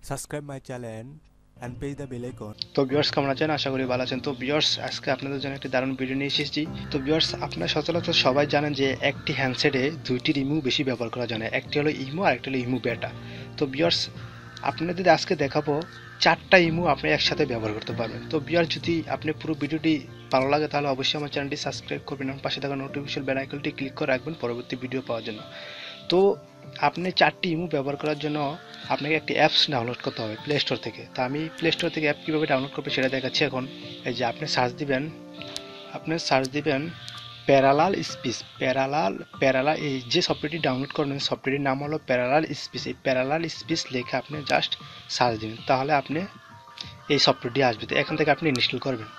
subscribe my channel and press the bell icon. তো viewers কেমন আছেন? আশা করি ভালো আছেন। তো ভিউয়ার্স আজকে আপনাদের জন্য একটি দারুণ ভিডিও নিয়ে এসেছি। তো ভিউয়ার্স আপনারা সচরাচর সবাই জানেন যে একটি হ্যান্ডসেটে দুইটি ইমো বেশি ব্যবহার করা যায় না, একটি হলো ইমো আর একটি হলো ইমো বেটা। তো ভিউয়ার্স আপনাদের আজকে দেখাবো চারটা ইমো আপনি একসাথে ব্যবহার করতে পারবেন। তো ভিউয়ার্স যদি আপনি পুরো ভিডিওটি ভালো লাগে তাহলে অবশ্যই আমার চ্যানেলটি সাবস্ক্রাইব করবেন এবং পাশে থাকা নোটিফিকেশন বেল আইকনটি ক্লিক করে রাখবেন পরবর্তী ভিডিও পাওয়ার জন্য। তো আপনি চারটি ইমো ব্যবহার করার জন্য আপনাকে একটি অ্যাপস ডাউনলোড করতে হবে প্লে স্টোর থেকে। তো আমি প্লে স্টোর থেকে অ্যাপ কীভাবে ডাউনলোড করবে সেটা দেখাচ্ছি এখন। এই যে আপনি সার্চ দিবেন প্যারালাল স্পিচ। প্যারালাল এই যে সফটওয়্যারটি ডাউনলোড করবেন সফটওয়্যারটির নাম হলো প্যারালাল স্পিচ। এই প্যারালাল স্পিচ লিখে আপনি জাস্ট সার্চ দিবেন, তাহলে আপনি এই সফটওয়্যারটি আসবে। তো এখান থেকে আপনি ইনস্টল করবেন।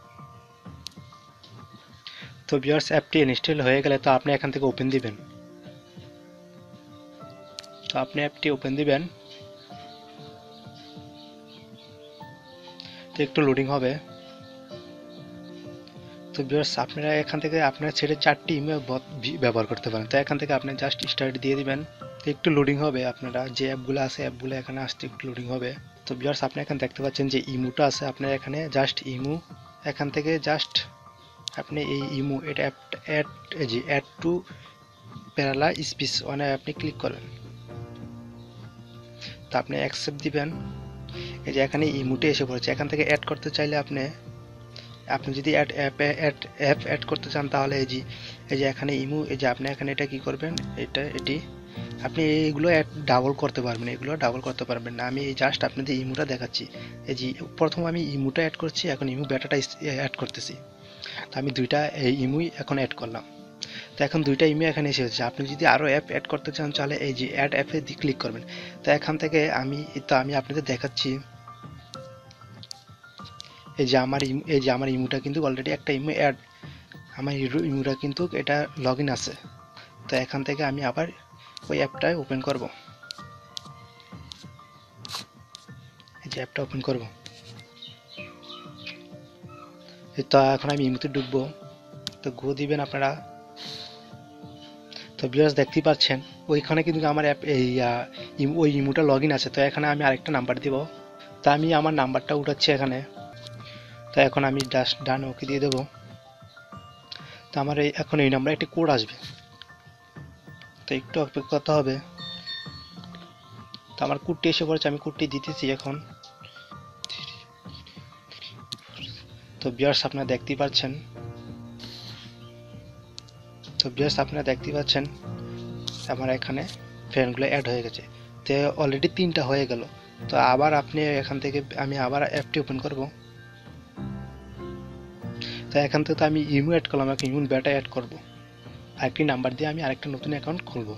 তো ভিউয়ার্স অ্যাপটি ইনস্টল হয়ে গেলে তো আপনি এখান থেকে ওপেন দিবেন। তো আপনি অ্যাপটি ওপেন দিবেন, তো একটু লোডিং হবে। তো ভিউয়ার্স আপনারা এখান থেকে আপনার ছেড়ে চারটি ইমেল ব্যবহার করতে পারেন। তো এখান থেকে আপনি জাস্ট স্টার্ট দিয়ে দিবেন, তো একটু লোডিং হবে। আপনারা যে অ্যাপগুলো আছে অ্যাপগুলো এখানে আসতে একটু লোডিং হবে। তো ভিউয়ার্স আপনি এখানে দেখতে পাচ্ছেন যে ইমোটা আছে, আপনার এখানে জাস্ট ইমো এখান থেকে জাস্ট আপনি এই ইমো এটা অ্যাড টু প্যারালাল স্পিচ ওয়ানে আপনি ক্লিক করবেন। তো আপনি অ্যাকসেপ্ট দিবেন। এই যে এখানে ইমোটে এসে পড়েছে। এখান থেকে অ্যাড করতে চাইলে আপনি যদি অ্যাড করতে চান তাহলে এই যে এখানে ইমো, এই যে আপনি এখানে এটা কি করবেন, এটি আপনি এইগুলো ডাবল করতে পারবেন না। আমি জাস্ট আপনাদের ইমোটা দেখাচ্ছি। এই যে প্রথম আমি ইমোটা অ্যাড করছি, এখন ইমো বেটাটা অ্যাড করতেছি। তো আমি দুইটা ইমোই এখন অ্যাড করলাম। তো এখন দুইটা ইমো এখানে এসে হচ্ছে। আপনি যদি আরও অ্যাপ অ্যাড করতে চান তাহলে এই যে অ্যাড অ্যাপে ক্লিক করবেন। তো এখান থেকে আমি আপনাদের দেখাচ্ছি। এই যে আমার ইমোটা কিন্তু অলরেডি একটা ইমো অ্যাড, আমার ইমোটা কিন্তু এটা লগ ইন আছে। তো এখান থেকে আমি আবার ওই অ্যাপটায় ওপেন করব। এই যে অ্যাপটা ওপেন করব। তো এখন আমি ইমোতে ঢুকবো। তো গো দিবেন আপনারা। তো ভিউয়ার্স দেখতেই পাচ্ছেন ওইখানে কিন্তু আমার অ্যাপ ওই ইমোটা লগ ইন আছে। তো এখানে আমি আরেকটা নাম্বার দিব। তো আমি আমার নাম্বারটা উঠাচ্ছি এখানে। তো এখন আমি জাস্ট ডান ওকে দিয়ে দেবো। তো আমার এখন এই নাম্বারে একটি কোড আসবে, তো একটু অপেক্ষা করতে হবে। তো আমার কোডটি এসে পড়েছে, আমি কোডটি দিতেছি এখন। তো ভিউয়ার্স আপনারা দেখতেই পাচ্ছেন আমার এখানে ফ্রেন্ডগুলো অ্যাড হয়ে গেছে। তো অলরেডি 3টা হয়ে গেল। তো আবার আপনি এখান থেকে আমি আবার অ্যাপটি ওপেন করব। তো এখান থেকে তো আমি ইমো অ্যাড করলাম, এখন ইমো বেটা অ্যাড করব। আরেকটি নাম্বার দিয়ে আমি আরেকটা নতুন অ্যাকাউন্ট খুলব।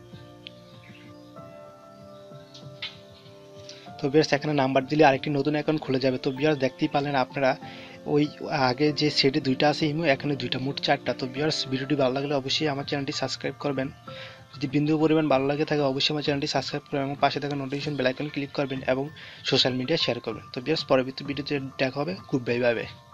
তো ভিউয়ার্স এখানে নাম্বার দিলে আরেকটি নতুন অ্যাকাউন্ট খুলে যাবে। তো ভিউয়ার্স দেখতেই পারলেন আপনারা ওই আগে যে সেটে দুইটা আছে ইমো, এখানে দুইটা, মোট 4টা। তো ভিউয়ার্স ভিডিওটি ভালো লাগলে অবশ্যই আমার চ্যানেলটি সাবস্ক্রাইব করবেন। যদি বিন্দু পরিমাণ ভালো লাগে থাকে অবশ্যই আমার চ্যানেলটি সাবস্ক্রাইব করবেন এবং পাশে থাকা নোটিফিকেশন বেল আইকন ক্লিক করবেন এবং সোশ্যাল মিডিয়া শেয়ার করবেন। তো ভিউয়ার্স পরবর্তী ভিডিওতে দেখা হবে। Good bye, bye by.